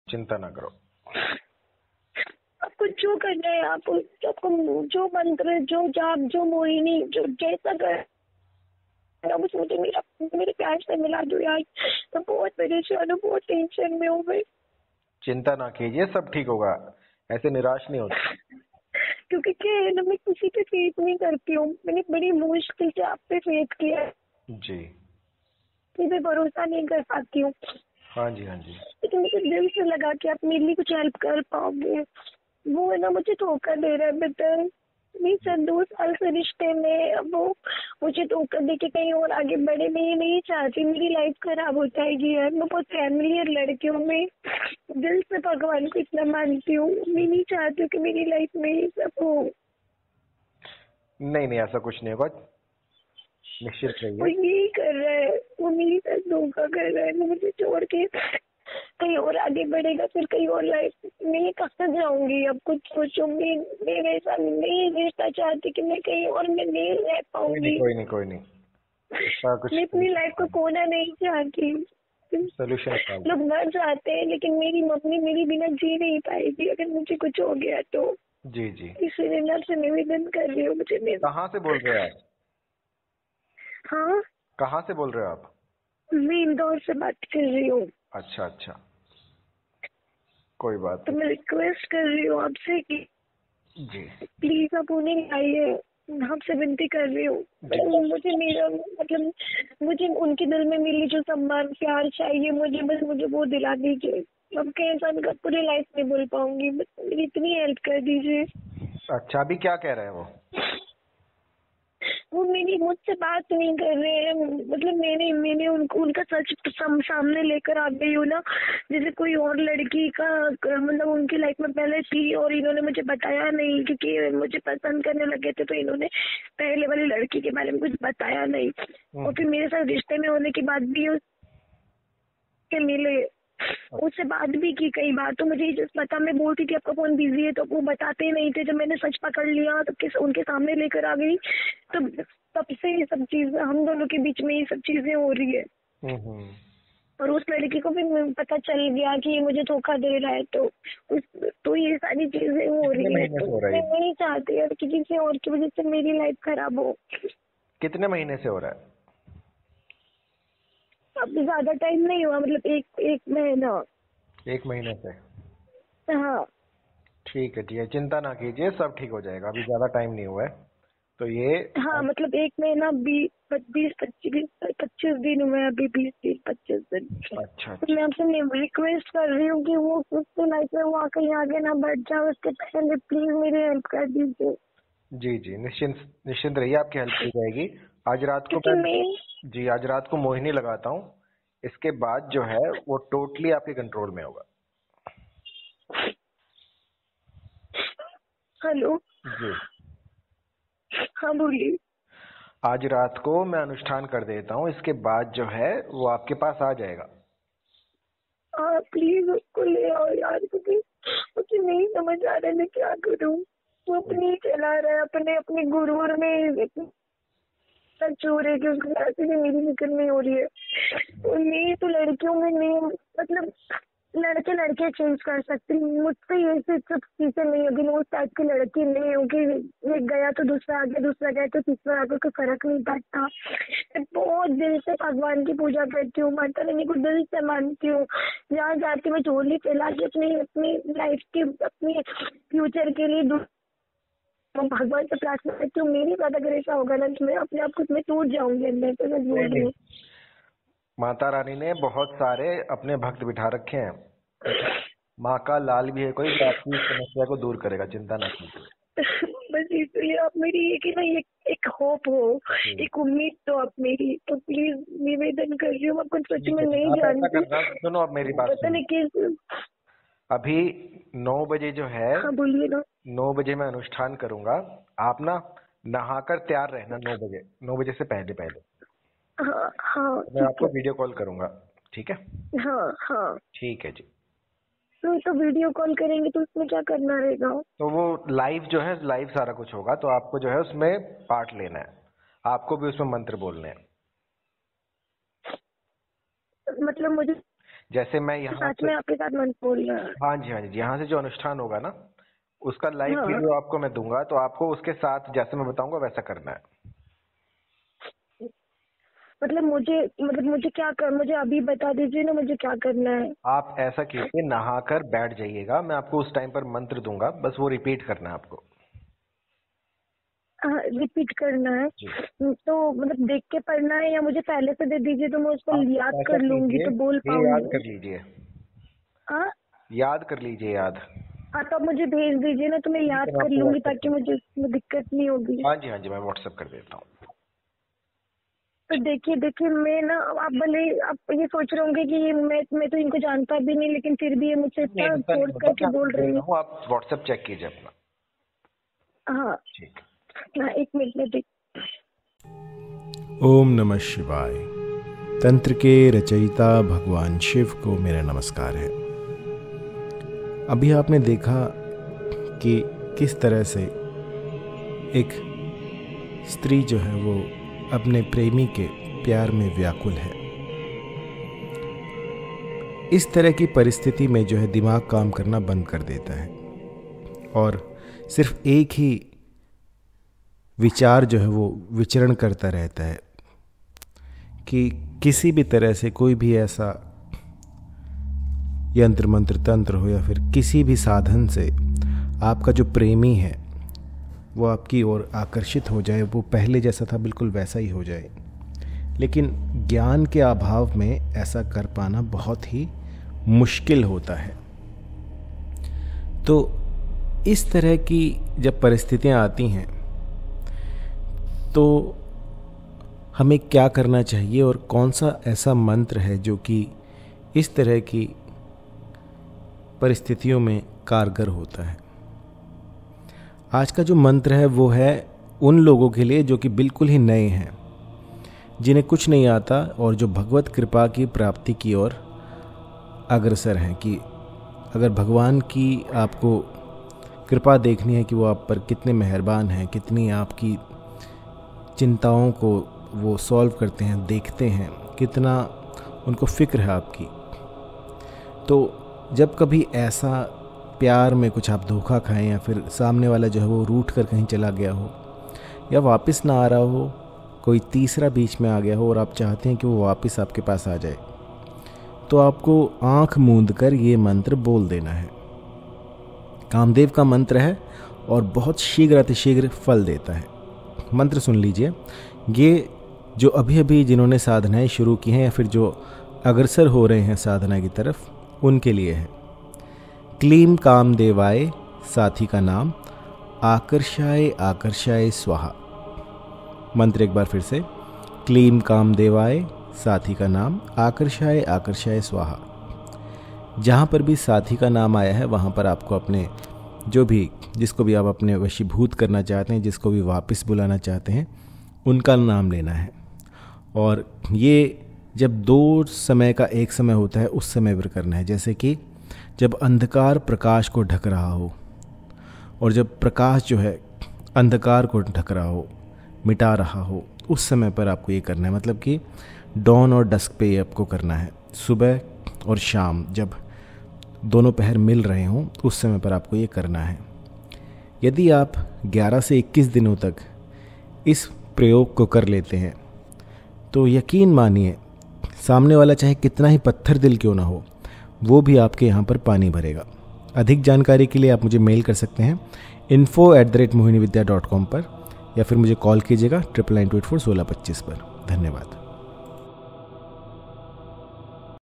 चिंता ना करो। आपको जो करना है, आपको जो मंत्र, जो जाप, जो मोहिनी, जो जैसा कर बस मुझे मेरे प्यार से मिला दो यार। तो बहुत परेशान हूँ, बहुत टेंशन में हूँ मैं। चिंता ना कीजिए, सब ठीक होगा। ऐसे निराश नहीं होते। क्योंकि क्या है ना, मैं किसी पे फेथ नहीं करती हूँ। मैंने बड़ी मुश्किल से आप पे फेथ किया है। जी किसी पे भरोसा नहीं कर पाती हूँ। हाँ जी, हाँ जी। लेकिन मुझे दिल से लगा कि आप मेरे लिए कुछ हेल्प कर पाओगे। वो है ना, मुझे धोखा दे रहा है बेटा। मैं सर 2 साल से रिश्ते में, अब वो मुझे धोखा दे के कहीं और आगे बढ़े। मैं ये नहीं चाहती मेरी लाइफ खराब हो जाएगी यार। मैं बहुत फैमिलियर लड़की हूँ। मैं दिल से भगवान को इतना मानती हूँ। मैं नहीं चाहती हूँ कि मेरी लाइफ में ये सब हो। नहीं नहीं, ऐसा कुछ नहीं होगा, निश्चित वो रहिए। यही कर रहा है, वो मेरे साथ धोखा कर रहा है। वो मुझे छोड़ के कहीं और आगे बढ़ेगा, फिर कहीं और लाइफ में कहाँ जाऊंगी। अब कुछ सोचो। मैं वैसा नहीं रिश्ता चाहती कि मैं कहीं और में नहीं रह कोई नहीं, पाऊंगी। कोई नहीं, कोई नहीं, इसका कुछ मैं अपनी लाइफ को खोना नहीं चाहती। सोल्यूशन निकाल लोग दो। मर जाते हैं, लेकिन मेरी मम्मी मेरी बिना जी नहीं पाएगी अगर मुझे कुछ हो गया तो। जी जी। इसलिए मैं आपसे निवेदन कर रही हूँ, मुझे कहाँ से बोल रहे हो आप? हाँ, कहाँ से बोल रहे हो आप? मैं इंदौर से बात कर रही हूँ। अच्छा अच्छा, कोई बात तो मैं नहीं। रिक्वेस्ट कर रही हूँ आपसे कि जी प्लीज आप उन्हें आइए। आपसे विनती कर रही हूँ। जी मुझे मेरा मतलब मुझे उनके दिल में मिली जो सम्मान प्यार चाहिए, मुझे वो दिला दीजिए। अब कैसा मैं पूरी लाइफ नहीं भूल पाऊंगी। बस मेरी इतनी हेल्प कर दीजिए। अच्छा, अभी क्या कह रहे हैं वो? वो मेरी मुझसे बात नहीं कर रहे हैं। मतलब मैंने उनका सच सामने लेकर आ गई हूँ ना। जैसे कोई और लड़की का मतलब उनकी लाइफ में पहले थी और इन्होंने मुझे बताया नहीं, क्योंकि मुझे पसंद करने लगे थे तो इन्होंने पहले वाली लड़की के बारे में कुछ बताया नहीं। और फिर मेरे साथ रिश्ते में होने के बाद भी उसके मिले, उससे बात भी की कई बार। तो मुझे जब पता, मैं बोलती थी आपका फोन बिजी है तो वो बताते ही नहीं थे। जब मैंने सच पकड़ लिया तो उनके सामने लेकर आ गई। तो तब से ये सब चीजें हम दोनों के बीच में ये सब चीजें हो रही है। हम्म। और उस लड़की को भी पता चल गया कि ये मुझे धोखा दे रहा है। तो ये सारी चीजें हो कितने रही है। महीने तो से हो रहा मैं है? नहीं चाहती यार कि किसी और की वजह से मेरी लाइफ खराब हो। कितने महीने से हो रहा है? अब ज्यादा टाइम नहीं हुआ, मतलब एक महीना। 1 महीने से? हाँ ठीक है ठीक है, चिंता ना कीजिए, सब ठीक हो जाएगा। अभी ज्यादा टाइम नहीं हुआ है तो ये। हाँ, मतलब एक महीना 20-25 दिन हुए अभी। 20-25 दिन। अच्छा तो अच्छा। मैं आपसे रिक्वेस्ट कर रही हूँ कि वो उसके लाइफ में वो कहीं आगे ना बढ़ जाए। उसके पहले प्लीज मेरी हेल्प कर दीजिए। जी जी, निश्चिंत निश्चिंत रहिए, आपकी हेल्प की जाएगी। आज रात को क्योंकि मैं, मैं जी आज रात को मोहिनी लगाता हूँ। इसके बाद जो है वो टोटली आपके कंट्रोल में होगा। हेलो। जी। हाँ बोलिए। आज रात को मैं अनुष्ठान कर देता हूँ, इसके बाद जो है वो आपके पास आ जाएगा। हाँ प्लीज उसको ले आओ यार, क्योंकि मुझे नहीं समझ आ रहा है मैं क्या करूँ। वो अपनी ही चला रहा है, अपने अपने गुरूर में इतना चोर है कि उसके साथ भी मेरी फिक्र नहीं हो रही है। और मैं तो लड़कियों में नहीं, मतलब लड़के लड़के चेंज कर सकते हैं। मुझसे ये सब चीजें नहीं होगी। मैं उस टाइप की लड़की नहीं हूँ कि एक गया तो दूसरा आ गया, दूसरा गया तो तीसरा आ गया, कोई फर्क नहीं पड़ता। मैं बहुत दिल से भगवान की पूजा करती हूँ, माता रानी को दिल से मानती हूँ। जहाँ जाती मैं झोली फैला के अपनी अपनी लाइफ के अपने फ्यूचर के लिए मैं भगवान से प्रार्थना करती हूँ। मेरी बात अगर ऐसा होगा ना तो मैं अपने आप को मैं टूट जाऊंगी अंदर से, मैं नहीं बोल रही नहीं, हूँ। माता रानी ने बहुत सारे अपने भक्त बिठा रखे हैं। माँ का लाल भी है कोई जो आपकी इस समस्या को दूर करेगा, चिंता ना कीजिए। बस इसलिए आप मेरी एक ना एक होप हो, जी एक उम्मीद तो आप मेरी, तो प्लीज निवेदन कर रही हूँ। आपको सच ठीक में है ठीक नहीं है, आप ऐसा जानती। करना, सुनो अब मेरी बात पता सुनो। नहीं किस। अभी 9 बजे जो है, हाँ बोलिए ना। 9 बजे मैं अनुष्ठान करूंगा। आप ना नहाकर तैयार रहना 9 बजे, 9 बजे से पहले पहले। हाँ हाँ तो मैं ठीक आपको है। वीडियो कॉल करूंगा, ठीक है? हाँ हाँ। ठीक है जी। तो वीडियो कॉल करेंगे तो उसमें क्या करना रहेगा? तो वो लाइव जो है, लाइव सारा कुछ होगा, तो आपको जो है उसमें पार्ट लेना है। आपको भी उसमें मंत्र बोलने हैं। मतलब मुझे जैसे मैं यहाँ साथ से, में आपके साथ मन बोल रहा है। हाँ जी हाँ जी, यहाँ से जो अनुष्ठान होगा ना, उसका लाइव हाँ। वीडियो आपको मैं दूंगा, तो आपको उसके साथ जैसे मैं बताऊंगा वैसा करना है। मतलब मुझे क्या कर, मुझे अभी बता दीजिए ना मुझे क्या करना है। आप ऐसा कीजिए, नहाकर बैठ जाइएगा, मैं आपको उस टाइम पर मंत्र दूंगा, बस वो रिपीट करना है आपको। हाँ, रिपीट करना है। जी। तो मतलब देख के पढ़ना है या मुझे पहले से दे दीजिए तो मैं उसको आप याद ऐसा कर लूंगी कीजिए, तो बोल ये याद पाऊंगी। कर लीजिए, हाँ याद कर लीजिए, याद। हाँ, तो आप मुझे भेज दीजिए ना तो मैं ठीक याद है, मैं कर आपको लूंगी व्हाट्सएप ताकि कर, मुझे उसमें दिक्कत नहीं होगी। हाँ जी, मैं व्हाट्सएप कर देता हूँ। तो देखिए मैं ना, आप भले आप ये सोच रहे होंगे कि ये मैं तो इनको जानता भी नहीं, लेकिन फिर भी ये मुझसे नहीं, इतना ऐसा नहीं फोर्स होता, करके मैं आपको बोल दे रही रहा है। हूँ, आप व्हाट्सएप चेक कीजिए अपना। हाँ ठीक। हाँ, 1 मिनट में देख। ओम नमः शिवाय। तंत्र के रचयिता भगवान शिव को मेरा नमस्कार है। अभी आपने देखा कि किस तरह से एक स्त्री जो है वो अपने प्रेमी के प्यार में व्याकुल है। इस तरह की परिस्थिति में जो है दिमाग काम करना बंद कर देता है और सिर्फ एक ही विचार जो है वो विचरण करता रहता है कि किसी भी तरह से कोई भी ऐसा यंत्र मंत्र तंत्र हो या फिर किसी भी साधन से आपका जो प्रेमी है वो आपकी ओर आकर्षित हो जाए, वो पहले जैसा था बिल्कुल वैसा ही हो जाए। लेकिन ज्ञान के अभाव में ऐसा कर पाना बहुत ही मुश्किल होता है। तो इस तरह की जब परिस्थितियां आती हैं तो हमें क्या करना चाहिए और कौन सा ऐसा मंत्र है जो कि इस तरह की परिस्थितियों में कारगर होता है। आज का जो मंत्र है वो है उन लोगों के लिए जो कि बिल्कुल ही नए हैं, जिन्हें कुछ नहीं आता और जो भगवत कृपा की प्राप्ति की ओर अग्रसर हैं कि अगर भगवान की आपको कृपा देखनी है कि वो आप पर कितने मेहरबान हैं, कितनी आपकी चिंताओं को वो सॉल्व करते हैं, देखते हैं, कितना उनको फिक्र है आपकी। तो जब कभी ऐसा प्यार में कुछ आप धोखा खाएं या फिर सामने वाला जो है वो रूठ कर कहीं चला गया हो या वापस ना आ रहा हो, कोई तीसरा बीच में आ गया हो और आप चाहते हैं कि वो वापस आपके पास आ जाए, तो आपको आंख मूंद कर ये मंत्र बोल देना है। कामदेव का मंत्र है और बहुत शीघ्र अतिशीघ्र फल देता है। मंत्र सुन लीजिए। ये जो अभी अभी जिन्होंने साधनाएं शुरू की हैं या फिर जो अग्रसर हो रहे हैं साधना की तरफ, उनके लिए है। क्लीम कामदेवाय, साथी का नाम, आकर्षाय आकर्षाय स्वाहा। मंत्र एक बार फिर से। क्लीम कामदेवाय, साथी का नाम, आकर्षाय आकर्षाय स्वाहा। जहाँ पर भी साथी का नाम आया है वहाँ पर आपको अपने जो भी, जिसको भी आप अपने वशीभूत करना चाहते हैं, जिसको भी वापस बुलाना चाहते हैं, उनका नाम लेना है। और ये जब दो समय का एक समय होता है उस समय पर करना है। जैसे कि जब अंधकार प्रकाश को ढक रहा हो और जब प्रकाश जो है अंधकार को ढक रहा हो, मिटा रहा हो, उस समय पर आपको ये करना है। मतलब कि डॉन और डस्क पे ये आपको करना है। सुबह और शाम जब दोनों पहर मिल रहे हों उस समय पर आपको ये करना है। यदि आप 11 से 21 दिनों तक इस प्रयोग को कर लेते हैं तो यकीन मानिए सामने वाला चाहे कितना ही पत्थर दिल क्यों ना हो, वो भी आपके यहाँ पर पानी भरेगा। अधिक जानकारी के लिए आप मुझे मेल कर सकते हैं info@mohinividya.com पर, या फिर मुझे कॉल कीजिएगा 9992841625 पर। धन्यवाद।